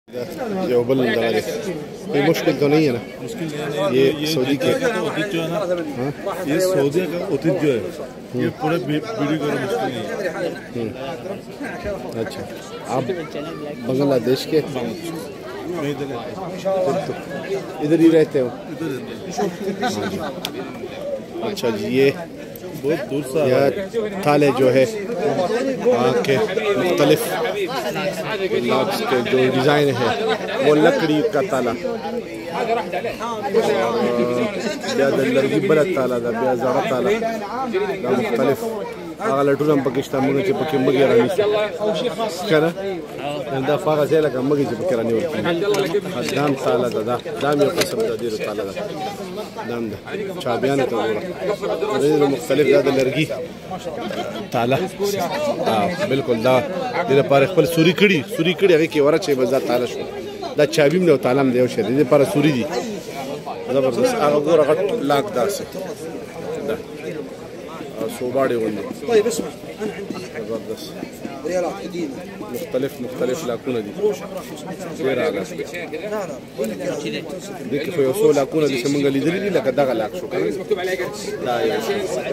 जो बल लगा दे कोई मुश्किल तो नहीं है ना। ये सऊदी के ओतिज जो है ना, ये सऊदी का ओतिज जो है ये पूरे वीडियो का मुश्किल नहीं है। अच्छा, आप बांग्लादेश के इधर ही रहते हो? अच्छा जी, ये बहुत दूर से यह ताले जो है वहाँ के मुख्तलिफ लॉक्स के जो डिज़ाइन है वो लकड़ी का ताला लड़की बड़ा ताला था ब्या ज़रा ताला मुख्तलिफ अगर लटूर हम पाकिस्तान में के पक्के मगे रानी क्या ना इंदा फागा से लगा मगे के पक्के रानी होती दाम ताला दा दाम यो कसम दा दीरो ताला दा दाम दा चाबियान तो बोला ये मुख्तलिफ ज़्यादा लड़की ताला बिल्कुल दा दे पर खपल सूरी कड़ी अगे के वरा चे बजा ताला शो दा चाबी में ताला में देव شه दे पर सूरी दी जबरदस्त هغه ګور غټ لاک داسه دا صوباړي ونه طيب اسمع زبردست ريالات قديمه مختلف لاكونه دي ډیر اعلی دي کې خو یو څو لاکونه دي چې مونږ لیدلې دي لکه دغه لاک شو کنه دا یو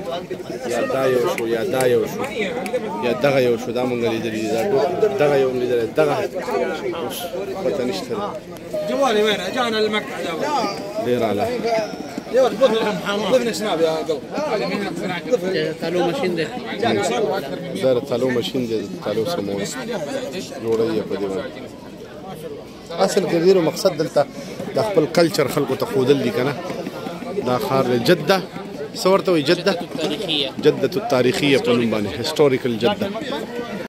شو دا مونږ لیدلې دي دغه یو لیدلې دغه پته نشته جوالي وين اجانا المقعد ډیر اعلی يا ولد ضفنا سناب يا قلب تالو ماشين ده زار تالو ماشين ده تالو سمون جوړي په دې باندې اصل کې ډیرو مقصد دلته د خپل کلچر خلکو ته خودل دي کنه دا خار جده صورته وي جده التاريخيه په نوم باندې هیستوريکل جده